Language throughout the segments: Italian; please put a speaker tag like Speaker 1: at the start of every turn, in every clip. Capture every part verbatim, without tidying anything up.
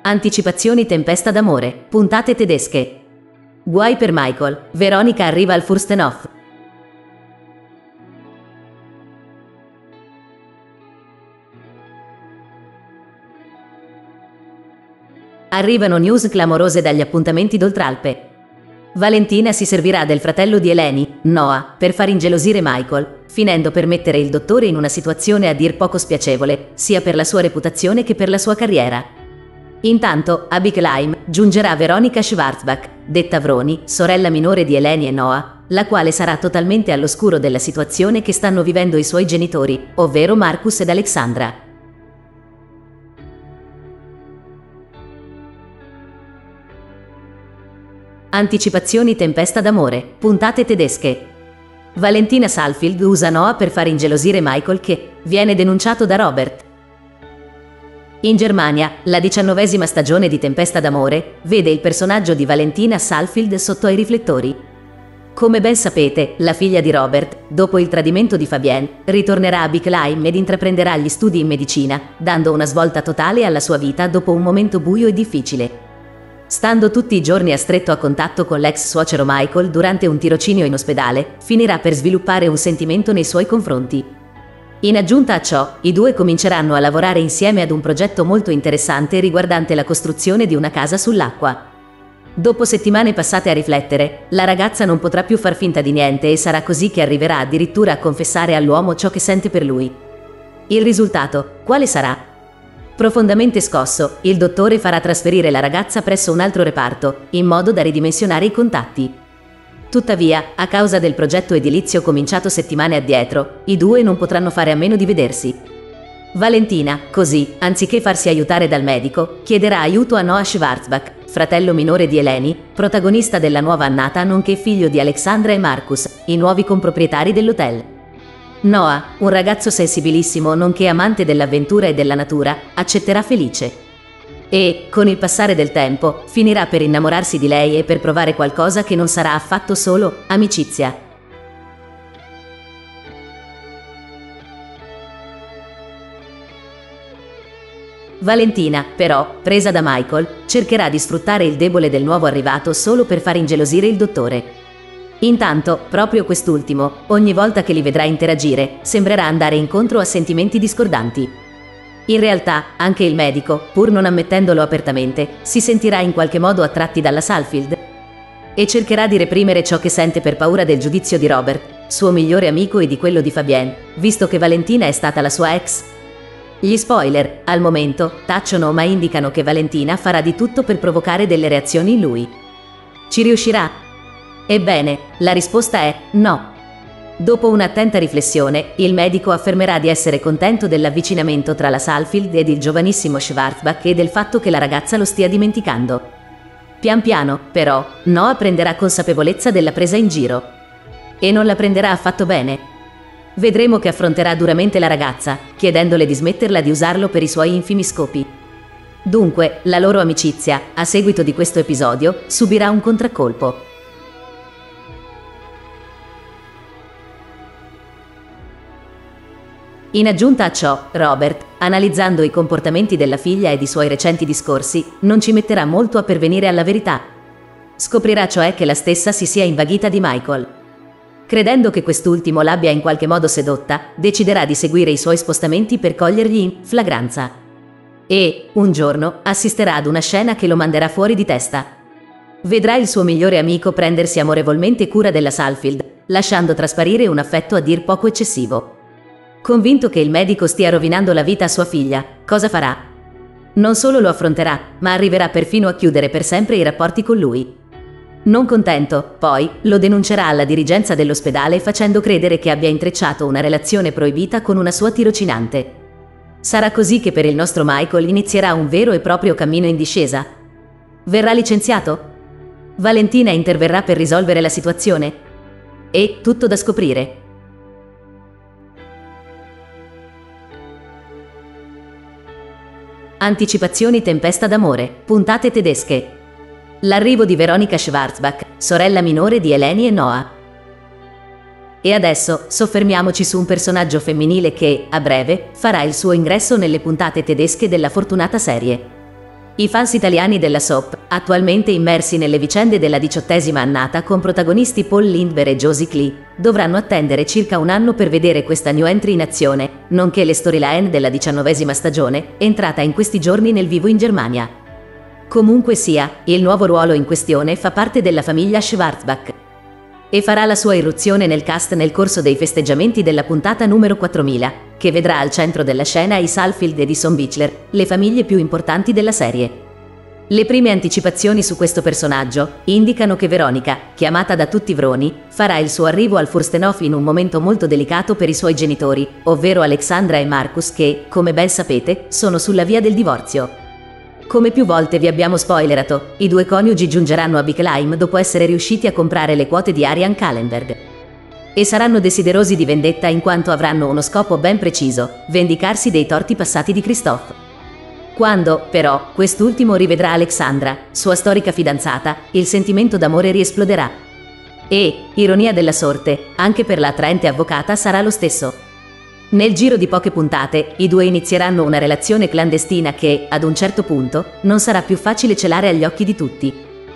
Speaker 1: Anticipazioni Tempesta d'amore, puntate tedesche. Guai per Michael, Veronica arriva al Furstenhof. Arrivano news clamorose dagli appuntamenti d'Oltralpe. Valentina si servirà del fratello di Eleni, Noah, per far ingelosire Michael, finendo per mettere il dottore in una situazione a dir poco spiacevole, sia per la sua reputazione che per la sua carriera. Intanto, a Bickelheim giungerà Veronica Schwarzbach, detta Vroni, sorella minore di Eleni e Noah, la quale sarà totalmente all'oscuro della situazione che stanno vivendo i suoi genitori, ovvero Marcus ed Alexandra. Anticipazioni Tempesta d'amore, puntate tedesche. Valentina Salfield usa Noah per far ingelosire Michael che viene denunciato da Robert. In Germania, la diciannovesima stagione di Tempesta d'amore vede il personaggio di Valentina Salfield sotto ai riflettori. Come ben sapete, la figlia di Robert, dopo il tradimento di Fabienne, ritornerà a Bickelheim ed intraprenderà gli studi in medicina, dando una svolta totale alla sua vita dopo un momento buio e difficile. Stando tutti i giorni a stretto a contatto con l'ex suocero Michael durante un tirocinio in ospedale, finirà per sviluppare un sentimento nei suoi confronti. In aggiunta a ciò, i due cominceranno a lavorare insieme ad un progetto molto interessante riguardante la costruzione di una casa sull'acqua. Dopo settimane passate a riflettere, la ragazza non potrà più far finta di niente e sarà così che arriverà addirittura a confessare all'uomo ciò che sente per lui. Il risultato, quale sarà? Profondamente scosso, il dottore farà trasferire la ragazza presso un altro reparto, in modo da ridimensionare i contatti. Tuttavia, a causa del progetto edilizio cominciato settimane addietro, i due non potranno fare a meno di vedersi. Valentina, così, anziché farsi aiutare dal medico, chiederà aiuto a Noah Schwarzbach, fratello minore di Eleni, protagonista della nuova annata nonché figlio di Alexandra e Marcus, i nuovi comproprietari dell'hotel. Noah, un ragazzo sensibilissimo nonché amante dell'avventura e della natura, accetterà felice. E, con il passare del tempo, finirà per innamorarsi di lei e per provare qualcosa che non sarà affatto solo amicizia. Valentina, però, presa da Michael, cercherà di sfruttare il debole del nuovo arrivato solo per far ingelosire il dottore. Intanto, proprio quest'ultimo, ogni volta che li vedrà interagire, sembrerà andare incontro a sentimenti discordanti. In realtà, anche il medico, pur non ammettendolo apertamente, si sentirà in qualche modo attratti dalla Salfield e cercherà di reprimere ciò che sente per paura del giudizio di Robert, suo migliore amico e di quello di Fabienne, visto che Valentina è stata la sua ex. Gli spoiler, al momento, tacciono ma indicano che Valentina farà di tutto per provocare delle reazioni in lui. Ci riuscirà? Ebbene, la risposta è no. Dopo un'attenta riflessione, il medico affermerà di essere contento dell'avvicinamento tra la Salfield ed il giovanissimo Schwarzbach e del fatto che la ragazza lo stia dimenticando. Pian piano, però, Noah prenderà consapevolezza della presa in giro. E non la prenderà affatto bene. Vedremo che affronterà duramente la ragazza, chiedendole di smetterla di usarlo per i suoi infimi scopi. Dunque, la loro amicizia, a seguito di questo episodio, subirà un contraccolpo. In aggiunta a ciò, Robert, analizzando i comportamenti della figlia ed i suoi recenti discorsi, non ci metterà molto a pervenire alla verità. Scoprirà cioè che la stessa si sia invaghita di Michael. Credendo che quest'ultimo l'abbia in qualche modo sedotta, deciderà di seguire i suoi spostamenti per cogliergli in flagranza. E, un giorno, assisterà ad una scena che lo manderà fuori di testa. Vedrà il suo migliore amico prendersi amorevolmente cura della Salfield, lasciando trasparire un affetto a dir poco eccessivo. Convinto che il medico stia rovinando la vita a sua figlia, cosa farà? Non solo lo affronterà, ma arriverà perfino a chiudere per sempre i rapporti con lui. Non contento, poi, lo denuncerà alla dirigenza dell'ospedale facendo credere che abbia intrecciato una relazione proibita con una sua tirocinante. Sarà così che per il nostro Michael inizierà un vero e proprio cammino in discesa. Verrà licenziato? Valentina interverrà per risolvere la situazione? E tutto da scoprire. Anticipazioni Tempesta d'amore, puntate tedesche. L'arrivo di Veronica Schwarzbach, sorella minore di Eleni e Noah. E adesso soffermiamoci su un personaggio femminile che, a breve, farà il suo ingresso nelle puntate tedesche della fortunata serie. I fans italiani della soap, attualmente immersi nelle vicende della diciottesima annata con protagonisti Paul Lindbergh e Josie Clee, dovranno attendere circa un anno per vedere questa new entry in azione, nonché le storyline della diciannovesima stagione, entrata in questi giorni nel vivo in Germania. Comunque sia, il nuovo ruolo in questione fa parte della famiglia Schwarzbach e farà la sua irruzione nel cast nel corso dei festeggiamenti della puntata numero quattromila, che vedrà al centro della scena i Salfield e Dyson Bichler, le famiglie più importanti della serie. Le prime anticipazioni su questo personaggio indicano che Veronica, chiamata da tutti Vroni, farà il suo arrivo al Furstenhof in un momento molto delicato per i suoi genitori, ovvero Alexandra e Marcus che, come ben sapete, sono sulla via del divorzio. Come più volte vi abbiamo spoilerato, i due coniugi giungeranno a Bickelheim dopo essere riusciti a comprare le quote di Arian Kallenberg. E saranno desiderosi di vendetta in quanto avranno uno scopo ben preciso, vendicarsi dei torti passati di Christophe. Quando, però, quest'ultimo rivedrà Alexandra, sua storica fidanzata, il sentimento d'amore riesploderà. E, ironia della sorte, anche per la attraente avvocata sarà lo stesso. Nel giro di poche puntate, i due inizieranno una relazione clandestina che, ad un certo punto, non sarà più facile celare agli occhi di tutti.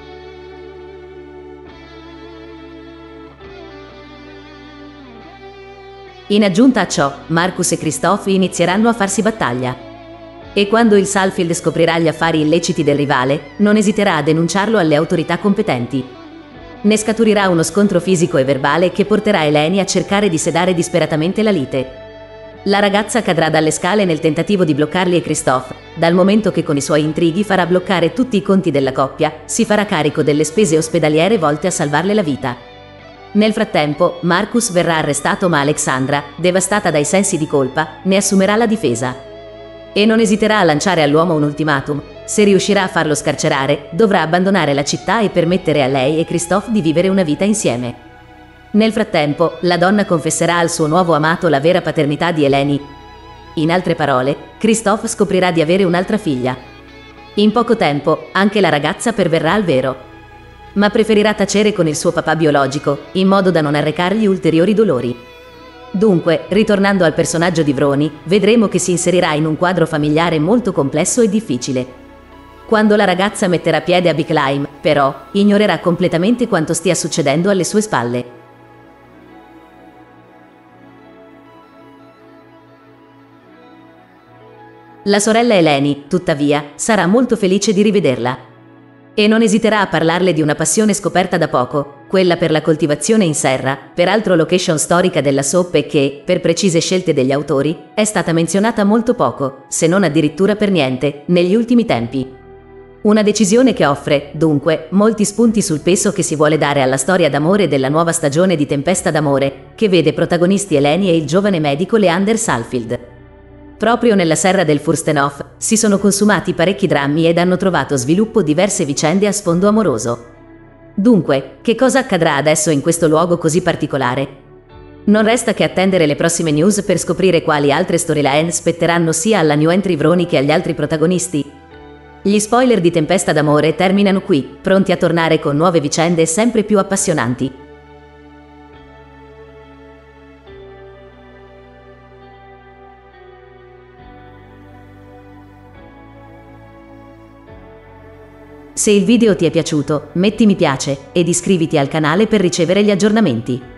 Speaker 1: In aggiunta a ciò, Marcus e Christophe inizieranno a farsi battaglia. E quando il Salfield scoprirà gli affari illeciti del rivale, non esiterà a denunciarlo alle autorità competenti. Ne scaturirà uno scontro fisico e verbale che porterà Eleni a cercare di sedare disperatamente la lite. La ragazza cadrà dalle scale nel tentativo di bloccarli e Christophe, dal momento che con i suoi intrighi farà bloccare tutti i conti della coppia, si farà carico delle spese ospedaliere volte a salvarle la vita. Nel frattempo, Marcus verrà arrestato ma Alexandra, devastata dai sensi di colpa, ne assumerà la difesa. E non esiterà a lanciare all'uomo un ultimatum: se riuscirà a farlo scarcerare, dovrà abbandonare la città e permettere a lei e Christophe di vivere una vita insieme. Nel frattempo, la donna confesserà al suo nuovo amato la vera paternità di Eleni. In altre parole, Christophe scoprirà di avere un'altra figlia. In poco tempo, anche la ragazza perverrà al vero. Ma preferirà tacere con il suo papà biologico, in modo da non arrecargli ulteriori dolori. Dunque, ritornando al personaggio di Vroni, vedremo che si inserirà in un quadro familiare molto complesso e difficile. Quando la ragazza metterà piede a Bickelheim, però, ignorerà completamente quanto stia succedendo alle sue spalle. La sorella Eleni, tuttavia, sarà molto felice di rivederla. E non esiterà a parlarle di una passione scoperta da poco, quella per la coltivazione in serra, peraltro location storica della soap e che, per precise scelte degli autori, è stata menzionata molto poco, se non addirittura per niente, negli ultimi tempi. Una decisione che offre, dunque, molti spunti sul peso che si vuole dare alla storia d'amore della nuova stagione di Tempesta d'amore, che vede protagonisti Eleni e il giovane medico Leander Salfield. Proprio nella serra del Furstenhof si sono consumati parecchi drammi ed hanno trovato sviluppo diverse vicende a sfondo amoroso. Dunque, che cosa accadrà adesso in questo luogo così particolare? Non resta che attendere le prossime news per scoprire quali altre storyline spetteranno sia alla new entry Vroni che agli altri protagonisti. Gli spoiler di Tempesta d'amore terminano qui, pronti a tornare con nuove vicende sempre più appassionanti. Se il video ti è piaciuto, metti mi piace ed iscriviti al canale per ricevere gli aggiornamenti.